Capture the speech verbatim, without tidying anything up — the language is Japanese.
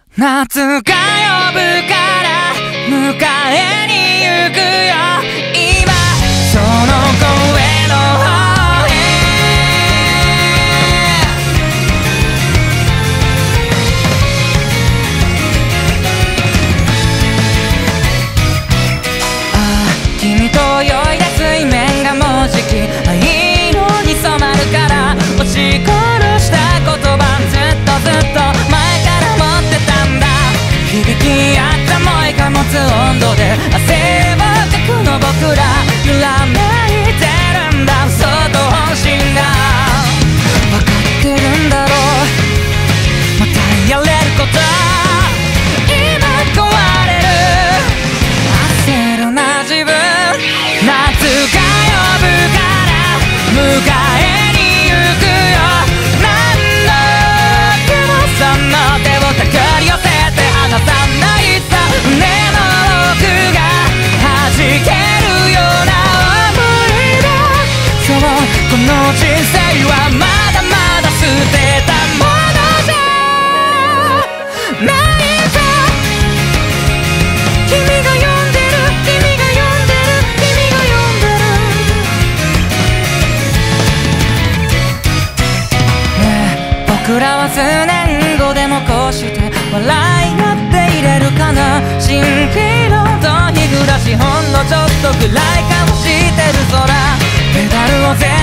夏が呼ぶから迎えに行くよ今その声の方へああ君と泳いだ水面がもうじき灰色に染まるから落ち殺した言葉ずっとずっと前から持ってたんだ響き合った思いが持つ温度で汗をかくの僕ら揺らめいてるんだそっと本心が分かってるんだろうまたやれること今壊れる焦るな自分夏が呼ぶから迎えに行くよ何度でもその手を手繰り寄せて離さないさ胸の奥が弾けるような想いだそうこの人生はまだまだ捨てたものじゃないさ君が呼んでる君が呼んでる君が呼んでるねえ僕らは数年後でもこうして笑い合っていれるかな蜃気楼と日暮らしほんのちょっとぐらいかもしてる空ペダルを全